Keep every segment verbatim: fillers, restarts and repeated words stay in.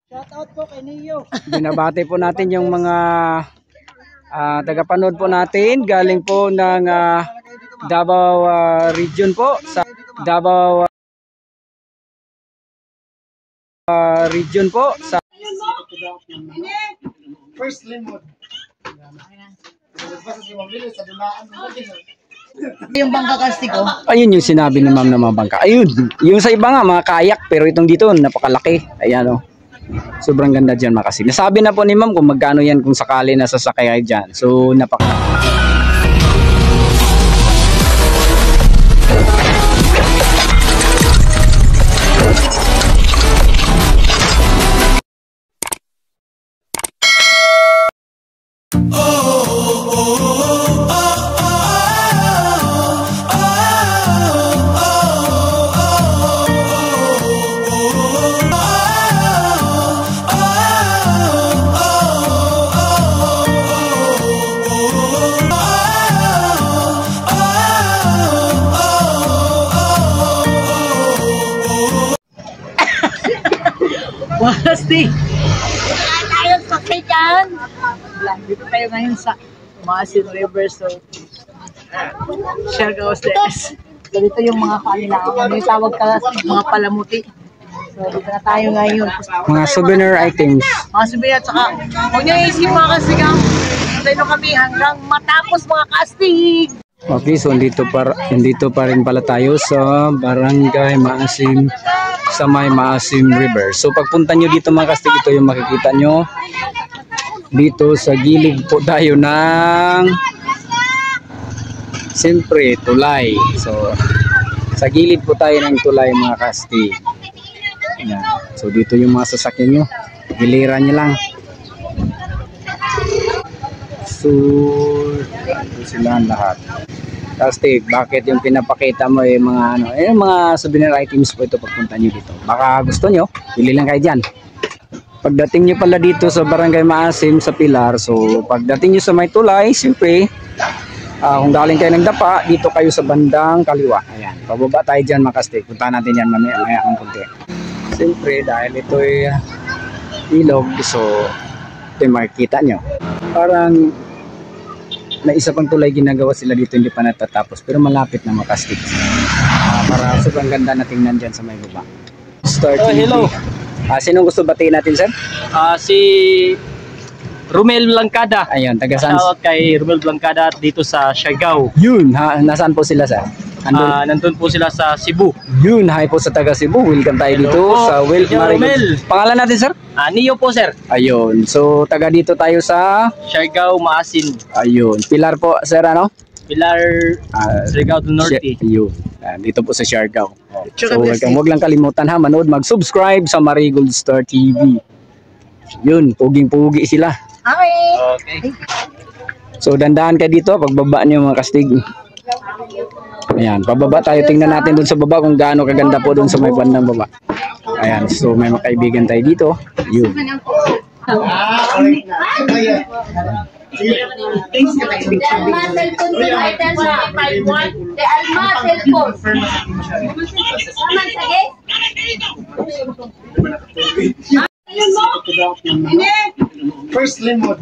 Shout out po kay Neo. Binabati po natin yung mga uh, tagapanood po natin galing po ng uh, Davao uh, region po sa Davao uh, region po sa First limod. Yung bangka kastiko. Ayun yung sinabi ni ma'am na mga bangka. Ayun, yung sa iba nga mga kayak, pero itong dito napakalaki. Ayan o. Sobrang ganda dyan mga kasi. Nasabi na po ni ma'am kung magkano yan kung sakali na sasakay kayo dyan. So napaka... Pasti! Wala tayong sakit yan! Dito tayo ngayon sa Maasin River, so Siargao Steps. Dito yung mga kanilangan. May tawag ka mga palamuti. So dito na tayo ngayon. Mga souvenir items. Mga souvenir at saka huwag niyo isip mga kasigang. Tayo kami hanggang matapos mga kastig! Okay, so dito pa, dito pa rin pala tayo sa Barangay Maasim, sa may Maasim River. So pagpunta nyo dito mga kastig, ito yung makikita nyo. Dito sa gilid po tayo ng siyempre tulay. So sa gilid po tayo ng tulay mga kastig. Ayan. So dito yung mga sasakyan nyo, giliran nyo lang. So ito sila lahat. Kastig, bakit yung pinapakita mo eh mga ano, eh mga souvenir items po ito pagpunta niyo dito. Baka gusto niyo, pili lang kayo diyan. Pagdating niyo pala dito sa Barangay Maasim sa Pilar, so pagdating niyo sa may tulay, siyempre uh, kung galing kayo ng Dapa, dito kayo sa bandang kaliwa. Ayan, pababa tayo diyan mga kastig. Punta natin yan mamaya, maya ang konti. Siyempre dahil ito ay uh, ilog, so ito yung makikita niyo. Parang na isa pang tulay ginagawa sila dito, hindi pa natatapos pero malapit na makastig. Uh, para sobrang ganda na tingnan dyan sa may baba. Start oh, hello. Uh, sinong gusto batiin natin, sir? Uh, si Romel Blancada. Ayun, taga saan? Shoutout kay Romel Blancada dito sa Siargao. Yun, ha, nasaan po sila, sir? Andun, uh, nandun po sila sa Cebu. Yun, hi po sa taga Cebu. Welcome tayo dito po sa Will Marigol. Pangalan natin, sir? Uh, Neo po, sir. Ayun, so taga dito tayo sa Siargao, Maasin. Ayun, Pilar po, sir, ano? Pilar, uh, Siargao do Norte. Ayun, uh, dito po sa Siargao. So welcome, huwag lang kalimutan ha, manood, mag-subscribe sa Marigold Star T V. Yun, puging-pugi sila. Okay. Okay. So dandahan kayo dito, pagbaba niyo mga kastig. Ayan, pababa tayo, tingnan natin dun sa baba kung gaano kaganda po dun sa may bandang baba. Ayan, so may mga kaibigan tayo dito. Yun. First limod.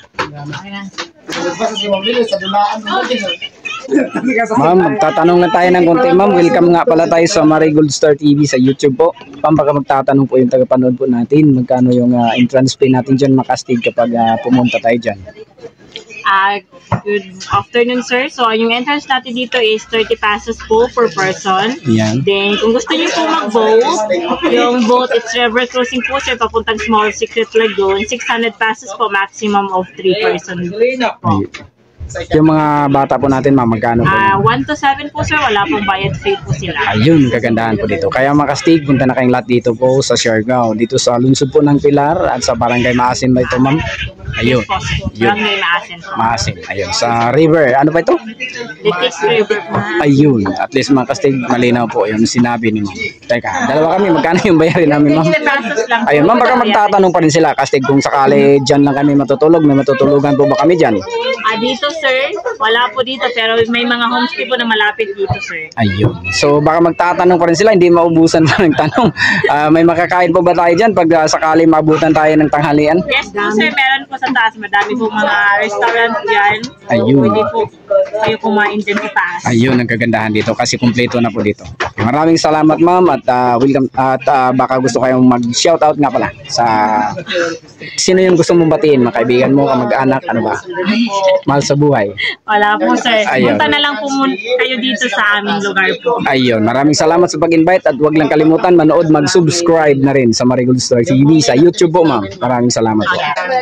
Ma'am, magtatanong na tayo ng konti, ma'am. Welcome nga pala tayo sa Marigold Star T V sa YouTube po. Pampaka magtatanong po yung tagapanood po natin, magkano yung uh, entrance fee natin dyan makastig kapag uh, pumunta tayo dyan. Uh, good afternoon, sir. So, yung entrance natin dito is thirty pesos po per person. Yan. Then, kung gusto niyo po mag-boat, yung boat, it's river cruising po, sir, papuntang Small Secret Lagoon. six hundred pesos po, maximum of three person po. Yung mga bata po natin, ma'am, magkano po? Uh, one to seven po, sir. Wala pong bayad fee po sila. Ayun, kagandahan po dito. Kaya makastig, punta na kayong lahat dito po sa Siargao. Dito sa lungsod po ng Pilar at sa Barangay Maasim ba ito, ma'am? Ayun. Yun. Barangay Maasin po. Maasim. Ayun. Sa river. Ano pa ito? Litik River po. Ayun. At least makastig, malinaw po yung sinabi ni ma'am. Teka, dalawa kami. Magkano yung bayarin namin, ma'am? fifty pesos lang. Ayun, ma'am, baka magtatanong pa rin sila. Kastig, kung sakali dyan lang kami matutulog, may matutulugan po ba kami dyan? Ah, dito sir. Wala po dito, pero may mga homestay po na malapit dito, sir. Ayun. So baka magtatanong pa rin sila, hindi maubusan pa ng tanong. Ah, may makakain po ba tayo dyan pag ah, sakali maabutan tayo ng tanghalian? Yes po, sir. Meron po sa taas. Madami po mga restaurant dyan. Ayun. Pwede po kayo kumain dyan sa taas. Ayun, ang kagandahan dito kasi kumpleto na po dito. Okay, maraming salamat ma'am at ah, welcome at ah, baka gusto kayong mag-shoutout nga pala sa sino yung gusto mong batiin, mga kaibigan mo, kamag-anak, ano ba? Mahal sa buhay. Wala po, sir. Ayun. Punta na lang po mun- kayo dito sa aming lugar po. Ayun, maraming salamat sa pag-invite at huwag lang kalimutan manood, mag-subscribe na rin sa Marigold Store T V sa YouTube po ma'am. Maraming salamat po.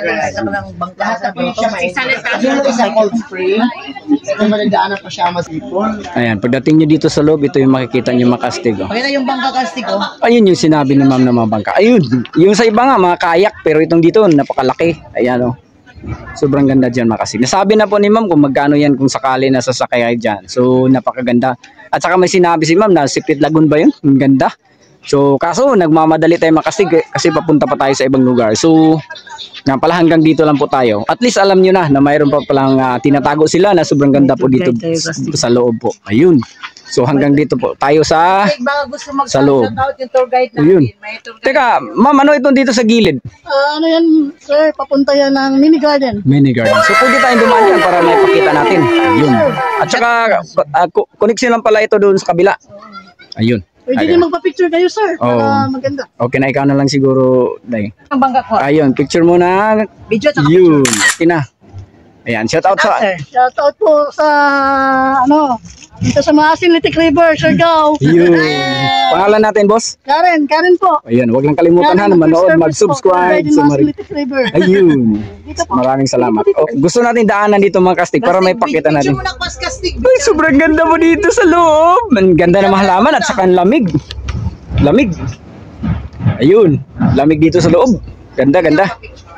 Ayan, pagdating nyo dito sa loob, ito yung makikita nyo makastig. Oh. Pakita yung bangka kastig ko. Ayun yung sinabi ni ma'am na mga bangka. Ayun, yung sa iba nga, mga kayak, pero itong dito, napakalaki. Ayan o. Oh. Sobrang ganda dyan makasig. Nasabi na po ni ma'am kung magkano yan kung sakali na sasakay kayo dyan. So, napakaganda. At saka may sinabi si ma'am na Secret Lagoon ba yun? Ang ganda. So, kaso nagmamadali tayo makasig kasi papunta pa tayo sa ibang lugar. So, nga pala hanggang dito lang po tayo. At least alam nyo na na mayroon pa palang uh, tinatago sila na sobrang ganda po dito sa loob po. Ayun. So hanggang dito po tayo sa Baka gusto sa loob. mag-shoutout yung tour guide Ayun. natin. May tour guide. Teka, ma'am, ano itong dito sa gilid? Ah, ano yan, sir? Papunta yan ng mini garden. Mini garden. So pwede tayong dumaan dyan para may pakita natin. Ayun. At saka, uh, connection lang pala ito doon sa kabila. Ayun. Pwede Ayun. din magpa-picture kayo, sir. Para Oo. maganda. Okay na, ikaw na lang siguro, Day. Ang bangka ko. Ayun, picture muna. Video at Yun. Okay na. Ayan, shout out sa... sir. Shoutout po sa, ano, dito sa Maasin Litik River, Siargao. Yun. Pangalan natin, boss? Karen, Karen po. Ayun, huwag lang kalimutan ha, na manood, mag-subscribe sa Marig. River. Ayun. Maraming salamat. Oh, gusto natin daanan dito mga kastig para may pakita natin. Picture mo ng kastig. Ay, sobrang ganda mo dito sa loob. Ang ganda ng mga halaman at saka ang lamig. Lamig. Ayun, lamig dito sa loob. Ganda, ganda.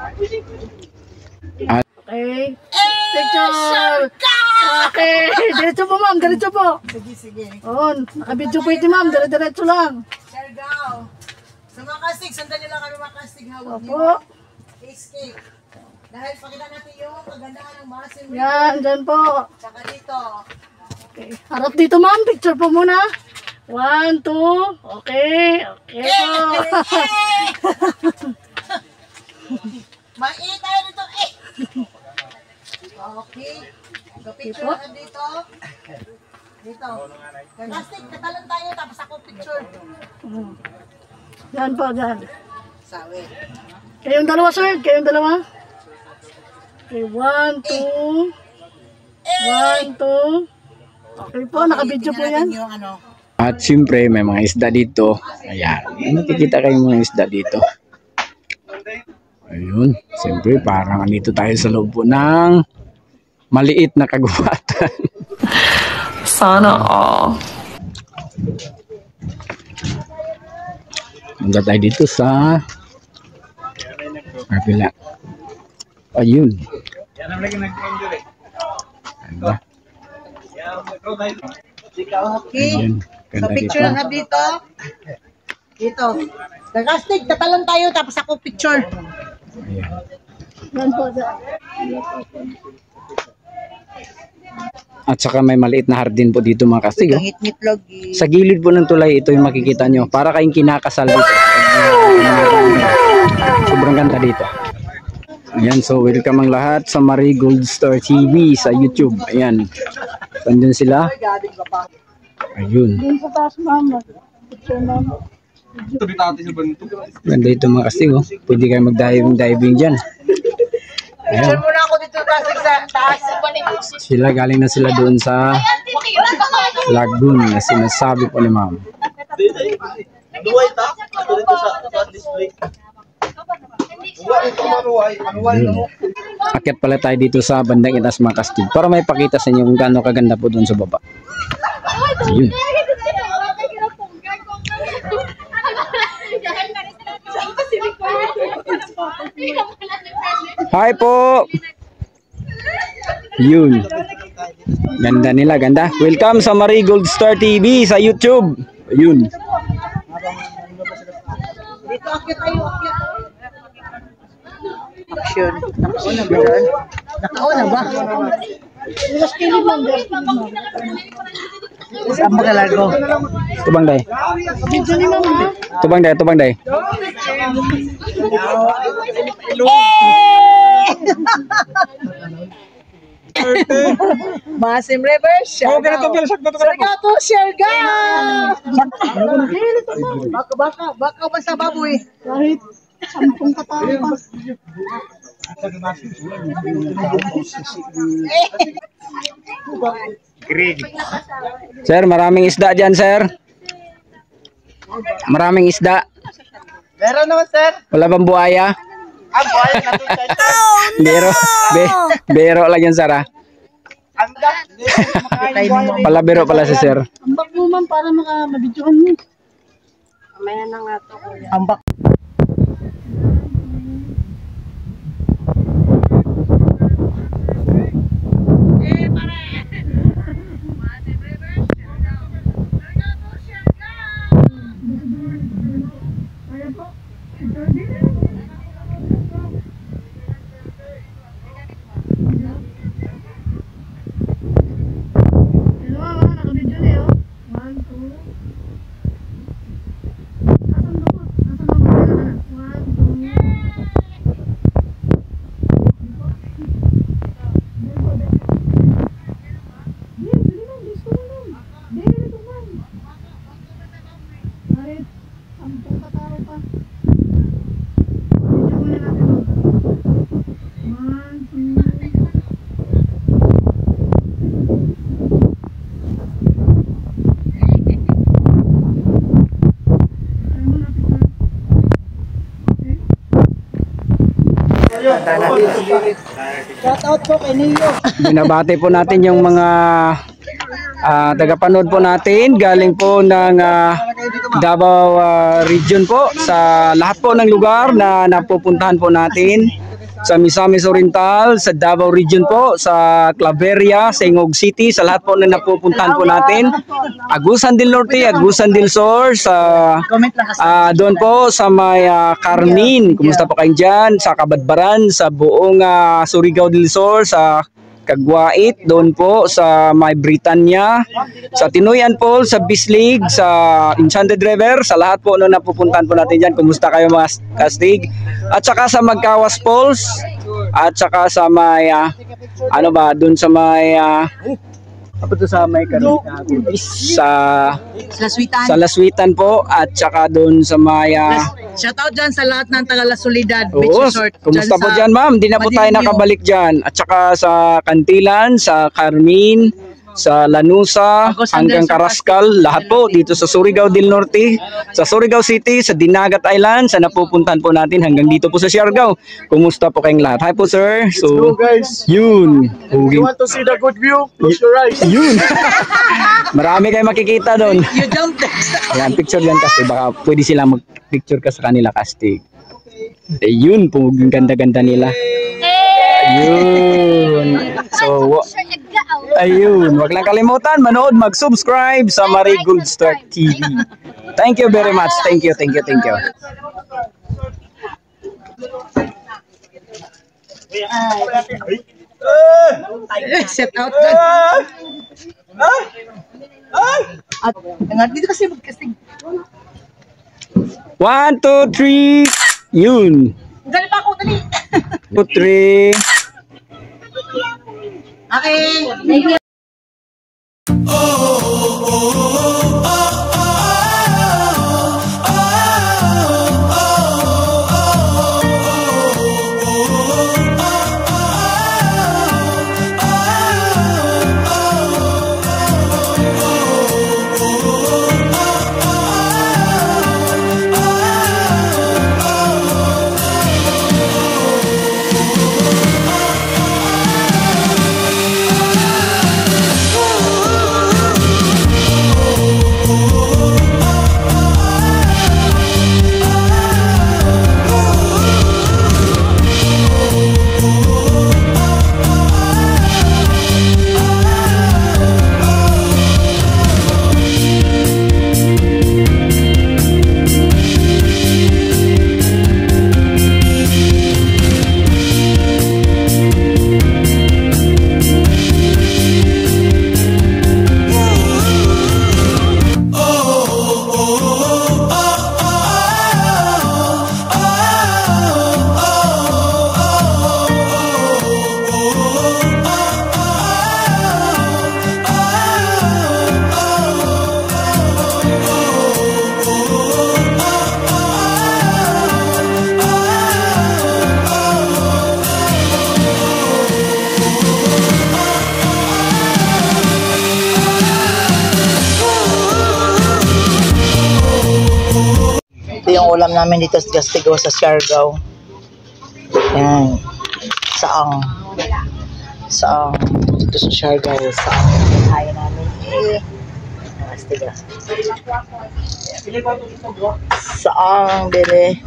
At Okay. Picture. Okay. Diretso po, ma'am. Diretso po. Sige, sige. Oo. Nakabidyo po ito, ma'am. Dire-diretso lang. Siargao. Sa mga kastig, sundan nyo lang kami mga kastig. Hawag nyo. Opo. Escape. Dahil pakita natin yung kagandahan ng Maasin. Yan, dyan po. Tsaka dito. Okay. Harap dito, ma'am. Picture po muna. One, two. Okay. Okay po. Mainit tayo dito. Eh! Okay. So picture na dito. Dito. Kastig, katalan tayo tapos ako picture. Yan po, dyan. Sawi. Kayong dalawa, sir. Kayong dalawa. Okay, one, two. One, two. Okay po, nakabidyo po yan. Yung ano. At siyempre may mga isda dito. Ayan, nakikita kayong mga isda dito. Ayun, siyempre parang andito tayo sa loob po ng maliit na kagubatan. Sana all. Hanggang tayo dito sa kapila. Ayun. Ano? Okay. Ayun. So Ganda picture dito. na dito. Dito. Kastig, katalan tayo tapos ako picture. Ayan. Yan po, dyan. At saka may maliit na hardin po dito mga kastig. Oh. Ngit-ngitlog. Sa gilid po ng tulay, ito yung makikita nyo. Para kayong kinakasal dito. Sobrang ganda dito. Ayan, so welcome ang lahat sa Marigold Store T V sa YouTube. Ayan. Sandun sila. Ayun. Dun sa taas, ma'am. Picture, ma'am. Ganda ito mga kastig. Oh. Pwede kayo mag-diving-diving dyan. Ayan. Picture muna ako dito kastig sa taas. Sila galing na sila doon sa lagoon na sinasabi po ni ma'am. Akyat pala tayo dito sa bandang itaas mga kastig para may pakita sa inyo kung gaano kaganda po doon sa baba. Ayun. Hi po! Yun. Ganda nila, ganda. Welcome sa Marigold Store T V sa YouTube. Ayun. Dito akyat tayo, akyat. Action. Nakauna ba yan? Nakauna ba? Mas kilid lang, mas kilid lang. Saan ba kalago? Tubang day. Video ni mama. Tubang day, tubang day. Masim River, Siargao. Siargao to, Siargao! Baka, baka, baka ba sa baboy? Kahit sampung katao pa. Sir, maraming isda dyan, sir. Maraming isda. Meron naman, sir. Wala bang buhaya? Ang buhay natin, sir. Bero. Be, bero lang yan, sir, ah. Pala bero pala si sir. Ambak mo ma'am para maka mabidyohan mo. Ambak. Hello mama, nakabidyo na yun. One, two. Nasaan doon? Nasaan doon? One, two. Kahit sampung katao pa. Video muna natin. One, two. Shout out po kay Neo. Binabati po natin yung mga ah, tagapanood po natin galing po ng ah, Davao ah, region po sa lahat po ng lugar na napupuntahan po natin sa Misamis Oriental, sa Davao region po, sa Claveria, sa Ingog City, sa lahat po na napupuntahan po natin. Agusan del Norte, Agusan del Sur, sa Comment lang kasi. Ah, doon po sa may ah, Carmin, kumusta po kayo dyan? Sa Kabadbaran, sa buong ah, Surigao del Sur, sa Kagwait, doon po sa may Britannia, sa Tinoyan po, sa Bislig, sa Enchanted River, sa lahat po na napupuntahan po natin dyan. Kumusta kayo mga kastig? At saka sa Magkawas Falls, at saka sa may, ah, ano ba, doon sa may, ah, apa to sa may Karutis, sa Sa Switan. sa Laswitan po, at saka doon sa may ah, Shout out dyan sa lahat ng taga La Soledad oo, Beach Resort. kumusta Dyan po sa dyan ma'am? Di na po tayo Madilimyo. nakabalik dyan. At saka sa Cantilan, sa Carmin, sa Lanusa, Agusan hanggang del Sur, Carrascal, lahat po dito sa Surigao del Norte, sa Surigao City, sa Dinagat Island, sa napupuntahan po natin hanggang dito po sa Siargao. Kumusta po kayong lahat? Hi po sir. So, guys, yun. you Huging, want to see the good view? Close your eyes. yun. Marami kayong makikita doon. You jumped. Ayan, picture yan kasi baka pwede silang mag-picture ka sa kanila kasi. Eh, yun po, yung ganda-ganda nila. Ayun. So, wa- ayun. Wag lang kalimutan, manood, mag-subscribe sa Marigold Star T V. Thank you very much. Thank you, thank you, thank you. Set out dyan. At nga, dito kasi magkasing. One, two, three. Yun. Dali pa ako, dali. Two, three. Okay. namin dito sa Castigo sa Siargao. Yan. Saang. Saang. Dito sa Siargao. Saang. Kaya namin. Eh. Castigo. Saang. Dili.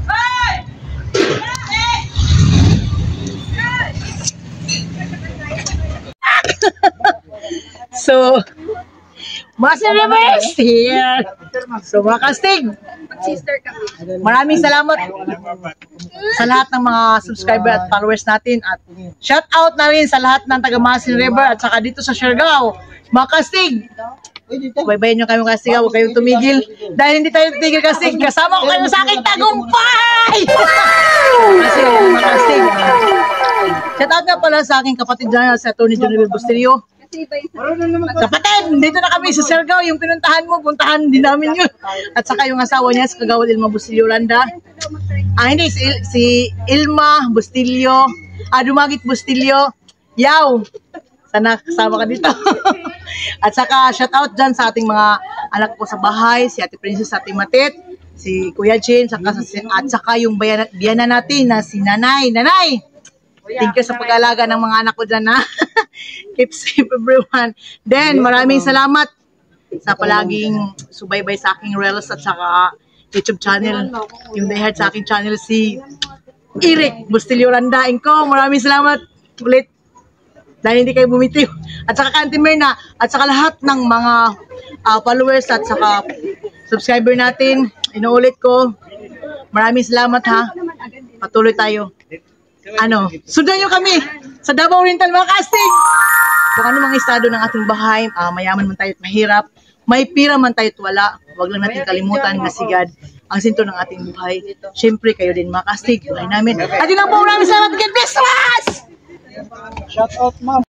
So, Master Rivers here. So, mga kastig, maraming salamat sa lahat ng mga subscriber at followers natin. At shout out na rin sa lahat ng taga Masin River at saka dito sa Siargao. Mga kastig, baybayin nyo kayo kastig, huwag kayong tumigil. Dahil hindi tayo tigil kastig, kasama ko kayo sa aking tagumpay! Kasi mga kastig, shout out nga pala sa aking kapatid dyan, sa Atty. Jonel Bustilio. Kapatid, dito na kami sa Siargao. Yung pinuntahan mo, puntahan din namin yun. At saka yung asawa niya, si Kagawad Ilma Bustilio Landa. Ah, hindi, si, Il si Ilma Bustilio. Ah, Dumagit Bustilio. Yaw! Sana kasama ka dito. At saka, shout out dyan sa ating mga anak ko sa bahay, si Ate Princess, Ate Matit, si Kuya Jim, saka, at saka yung bayan, biyana natin na si Nanay. Nanay! Thank you sa pag-alaga ng mga anak ko dyan, ha? Keep safe, everyone. Then, maraming salamat sa palaging subaybay sa aking reels at saka YouTube channel. Yung dahil sa aking channel, si Eric Bustilio Landain ko. Maraming salamat ulit. Dahil hindi kayo bumitiw. At saka Kanti Merna, at saka lahat ng mga uh, followers at saka subscriber natin. Inuulit ko. Maraming salamat, ha? Patuloy tayo. Ano, sundan nyo kami sa Davao Oriental, mga kastig. Kung ano mga estado ng ating bahay, uh, mayaman man tayo at mahirap, may pira man tayo at wala, huwag lang natin kalimutan na sigad ang sinto ng ating buhay. Siyempre, kayo din mga kastig, buhay namin. At yun lang po, maraming salamat. God bless us! Shout out, ma'am.